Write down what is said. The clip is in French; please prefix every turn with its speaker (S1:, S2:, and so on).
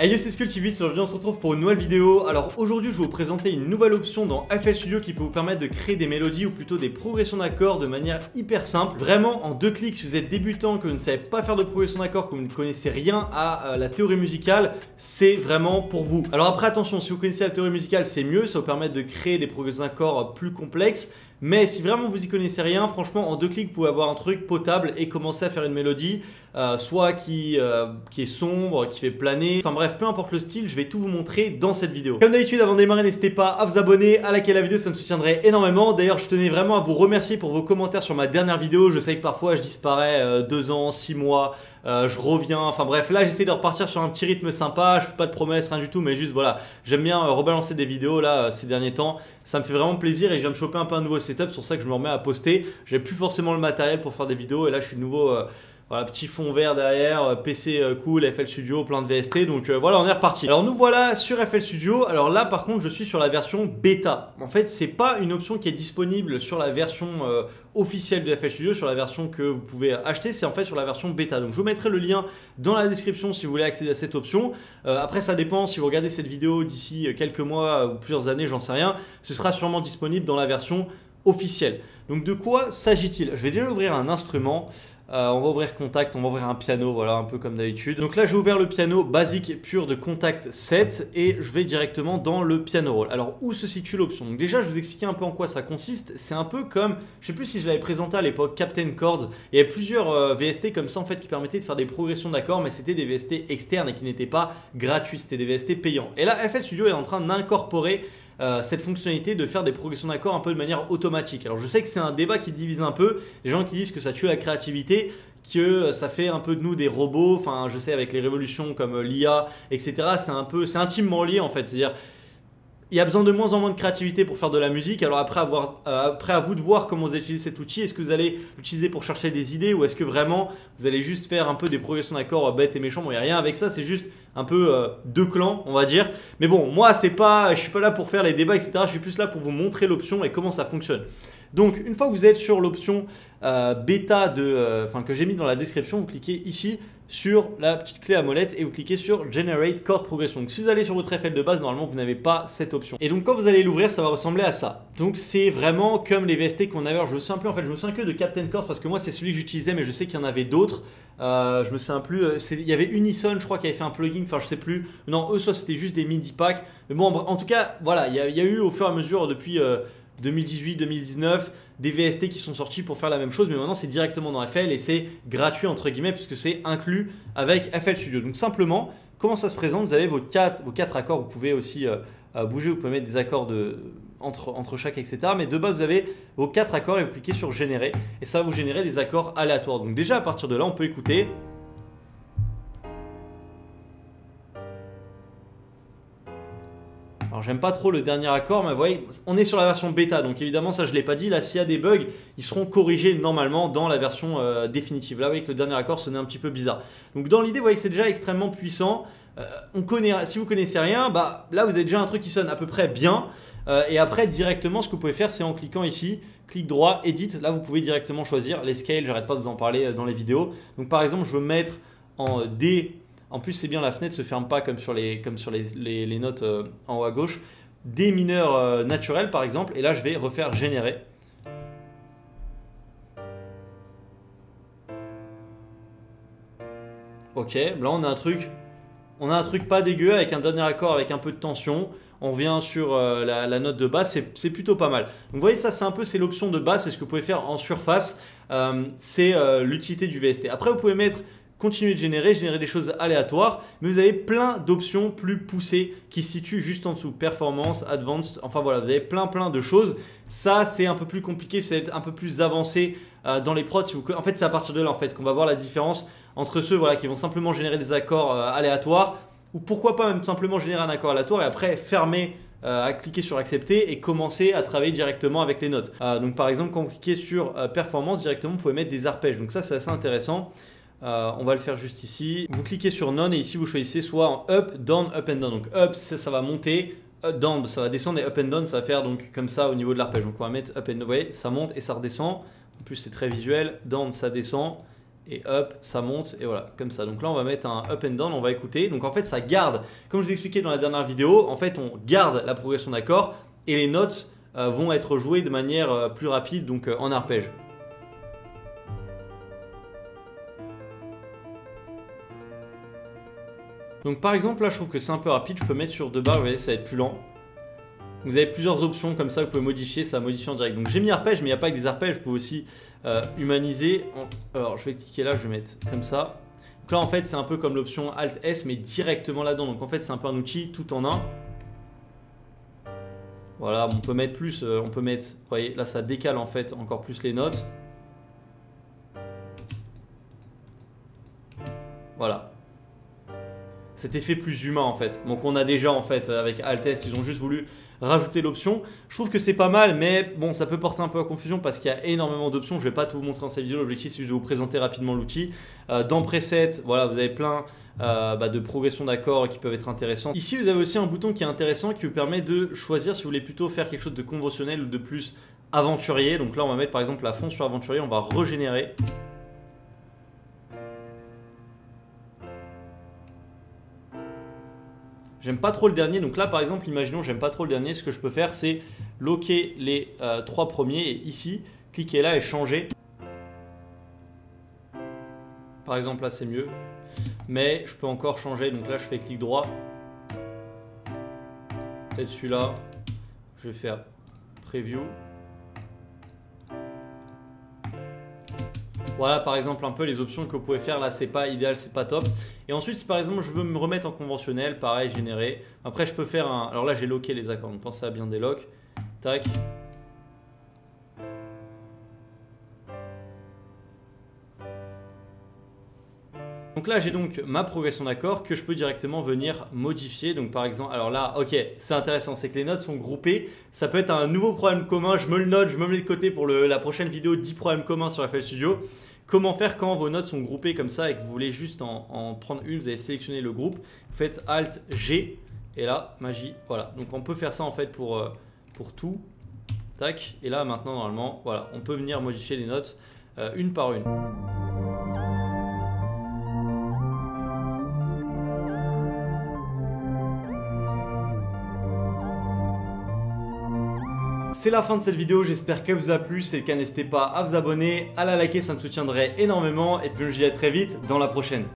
S1: Hey yo, c'est SkullTV, aujourd'hui on se retrouve pour une nouvelle vidéo. Alors aujourd'hui je vais vous présenter une nouvelle option dans FL Studio qui peut vous permettre de créer des mélodies ou plutôt des progressions d'accords de manière hyper simple. Vraiment en 2 clics, si vous êtes débutant, que vous ne savez pas faire de progression d'accords, que vous ne connaissez rien à la théorie musicale, c'est vraiment pour vous. Alors après attention, si vous connaissez la théorie musicale c'est mieux, ça vous permet de créer des progressions d'accords plus complexes. Mais si vraiment vous y connaissez rien, franchement en 2 clics vous pouvez avoir un truc potable et commencer à faire une mélodie soit qui est sombre, qui fait planer, enfin bref, peu importe le style, je vais tout vous montrer dans cette vidéo. Comme d'habitude, avant de démarrer, n'hésitez pas à vous abonner, à liker la vidéo, ça me soutiendrait énormément. D'ailleurs, je tenais vraiment à vous remercier pour vos commentaires sur ma dernière vidéo. Je sais que parfois je disparais 2 ans, 6 mois, je reviens, enfin bref, là j'essaie de repartir sur un petit rythme sympa, je fais pas de promesses, rien du tout, mais juste voilà, j'aime bien rebalancer des vidéos là ces derniers temps, ça me fait vraiment plaisir et je viens de choper un peu un nouveau setup, c'est pour ça que je me remets à poster. J'ai plus forcément le matériel pour faire des vidéos et là je suis de nouveau... Voilà, petit fond vert derrière, PC cool, FL Studio, plein de VST, donc voilà, on est reparti. Alors nous voilà sur FL Studio. Alors là par contre je suis sur la version bêta. En fait c'est pas une option qui est disponible sur la version officielle de FL Studio, sur la version que vous pouvez acheter, c'est en fait sur la version bêta. Donc je vous mettrai le lien dans la description si vous voulez accéder à cette option. Après ça dépend, si vous regardez cette vidéo d'ici quelques mois ou plusieurs années, j'en sais rien, ce sera sûrement disponible dans la version officielle. Donc de quoi s'agit-il? Je vais déjà ouvrir un instrument. On va ouvrir Contact, on va ouvrir un piano, voilà, un peu comme d'habitude. Donc là, j'ai ouvert le piano basique pur de Contact 7 et je vais directement dans le piano roll. Alors, où se situe l'option? Donc déjà, je vais vous expliquer un peu en quoi ça consiste. C'est un peu comme, je sais plus si je l'avais présenté à l'époque, Captain Chords. Il y avait plusieurs VST comme ça en fait qui permettaient de faire des progressions d'accords, mais c'était des VST externes et qui n'étaient pas gratuits, c'était des VST payants. Et là, FL Studio est en train d'incorporer cette fonctionnalité de faire des progressions d'accords un peu de manière automatique. Alors je sais que c'est un débat qui divise un peu, les gens qui disent que ça tue la créativité, que ça fait un peu de nous des robots, enfin je sais avec les révolutions comme l'IA, etc. C'est intimement lié en fait, c'est-à-dire il y a besoin de moins en moins de créativité pour faire de la musique. Alors après à vous de voir comment vous utilisez cet outil. Est-ce que vous allez l'utiliser pour chercher des idées ou est-ce que vraiment vous allez juste faire un peu des progressions d'accords bêtes et méchants? Bon, il n'y a rien avec ça, c'est juste un peu deux clans, on va dire. Mais bon, moi, je suis pas là pour faire les débats, etc. Je suis plus là pour vous montrer l'option et comment ça fonctionne. Donc, une fois que vous êtes sur l'option bêta que j'ai mis dans la description, vous cliquez ici sur la petite clé à molette et vous cliquez sur Generate Chord Progression. Donc si vous allez sur votre FL de base, normalement vous n'avez pas cette option. Et donc quand vous allez l'ouvrir, ça va ressembler à ça. Donc c'est vraiment comme les VST qu'on avait. Alors, je me souviens plus en fait, je me souviens que de Captain Chords parce que moi c'est celui que j'utilisais, mais je sais qu'il y en avait d'autres. Je me souviens plus. Il y avait Unison, je crois, qui avait fait un plugin. Enfin je sais plus. Non, eux soit c'était juste des MIDI packs. Mais bon, en tout cas, voilà, il y a eu au fur et à mesure depuis 2018-2019 des VST qui sont sortis pour faire la même chose, mais maintenant c'est directement dans FL et c'est gratuit entre guillemets puisque c'est inclus avec FL Studio. Donc simplement, comment ça se présente? Vous avez vos quatre accords, vous pouvez aussi bouger, vous pouvez mettre des accords entre chaque, etc. Mais de base, vous avez vos 4 accords et vous cliquez sur générer et ça va vous générer des accords aléatoires. Donc déjà à partir de là, on peut écouter. Alors j'aime pas trop le dernier accord, mais vous voyez, on est sur la version bêta, donc évidemment ça je l'ai pas dit, là s'il y a des bugs, ils seront corrigés normalement dans la version définitive. Là vous voyez que le dernier accord sonnait un petit peu bizarre. Donc dans l'idée vous voyez que c'est déjà extrêmement puissant, si vous connaissez rien, bah, là vous avez déjà un truc qui sonne à peu près bien. Et après directement ce que vous pouvez faire c'est en cliquant ici, clic droit, edit, là vous pouvez directement choisir les scales, j'arrête pas de vous en parler dans les vidéos. Donc par exemple je veux mettre en D. En plus, c'est bien, la fenêtre ne se ferme pas comme sur les notes en haut à gauche. D mineur naturel, par exemple. Et là, je vais refaire générer. Ok, là, on a un truc pas dégueu avec un dernier accord avec un peu de tension. On vient sur la note de basse, c'est plutôt pas mal. Donc vous voyez, ça c'est l'option de basse, c'est ce que vous pouvez faire en surface. C'est l'utilité du VST. Après, vous pouvez mettre... Continuer de générer des choses aléatoires, mais vous avez plein d'options plus poussées qui se situent juste en dessous. Performance, Advanced, enfin voilà, vous avez plein de choses. Ça, c'est un peu plus compliqué, c'est un peu plus avancé dans les prods. En fait, c'est à partir de là en fait, qu'on va voir la différence entre ceux voilà, qui vont simplement générer des accords aléatoires, ou pourquoi pas même simplement générer un accord aléatoire et après fermer à cliquer sur accepter et commencer à travailler directement avec les notes. Donc par exemple, quand vous cliquez sur performance, directement, vous pouvez mettre des arpèges. Donc ça, c'est assez intéressant. On va le faire juste ici. Vous cliquez sur None et ici vous choisissez soit en Up, Down, Up and Down. Donc Up, ça va monter, Down, ça va descendre et Up and Down, ça va faire donc comme ça au niveau de l'arpège. Donc on va mettre Up and Down, vous voyez, ça monte et ça redescend. En plus c'est très visuel. Down, ça descend et up, ça monte, et voilà, comme ça. Donc là, on va mettre un up and down, on va écouter. Donc en fait, ça garde, comme je vous expliquais dans la dernière vidéo, en fait, on garde la progression d'accords et les notes vont être jouées de manière plus rapide, donc en arpège. Donc par exemple, là, je trouve que c'est un peu rapide, je peux mettre sur 2 barres, vous voyez, ça va être plus lent. Vous avez plusieurs options comme ça, vous pouvez modifier, ça va modifier en direct. Donc j'ai mis arpège, mais il n'y a pas que des arpèges, vous pouvez aussi humaniser. Alors je vais cliquer là, je vais mettre comme ça. Donc là en fait c'est un peu comme l'option Alt S, mais directement là-dedans. Donc en fait c'est un peu un outil tout en un. Voilà, on peut mettre plus, on peut mettre, vous voyez, là ça décale en fait encore plus les notes. Voilà. Cet effet plus humain en fait. Donc on a déjà en fait avec Alt S, ils ont juste voulu rajouter l'option. Je trouve que c'est pas mal, mais bon, ça peut porter un peu à confusion parce qu'il y a énormément d'options. Je vais pas tout vous montrer dans cette vidéo. L'objectif, c'est juste de vous présenter rapidement l'outil. Dans Preset, voilà, vous avez plein de progressions d'accords qui peuvent être intéressantes. Ici, vous avez aussi un bouton qui est intéressant qui vous permet de choisir si vous voulez plutôt faire quelque chose de conventionnel ou de plus aventurier. Donc là, on va mettre par exemple la fond sur aventurier. On va régénérer. J'aime pas trop le dernier, donc là par exemple, imaginons j'aime pas trop le dernier, ce que je peux faire c'est locker les 3 premiers et ici, cliquer là et changer. Par exemple là c'est mieux, mais je peux encore changer, donc là je fais clic droit. Peut-être celui-là, je vais faire preview. Voilà par exemple un peu les options que vous pouvez faire là, c'est pas idéal, c'est pas top. Et ensuite si par exemple je veux me remettre en conventionnel, pareil générer. Après je peux faire un, alors là j'ai locké les accords, donc pensez à bien délock. Tac. Donc là j'ai donc ma progression d'accords que je peux directement venir modifier. Donc par exemple, alors là ok c'est intéressant, c'est que les notes sont groupées. Ça peut être un nouveau problème commun, je me le note, je me mets de côté pour la prochaine vidéo 10 problèmes communs sur FL Studio. Comment faire quand vos notes sont groupées comme ça et que vous voulez juste en prendre une, vous allez sélectionner le groupe, vous faites Alt G et là magie, voilà. Donc on peut faire ça en fait pour tout. Tac, et là maintenant normalement, voilà, on peut venir modifier les notes une par une. C'est la fin de cette vidéo, j'espère qu'elle vous a plu. Si c'est le cas, n'hésitez pas à vous abonner, à la liker, ça me soutiendrait énormément. Et puis je vous dis à très vite dans la prochaine.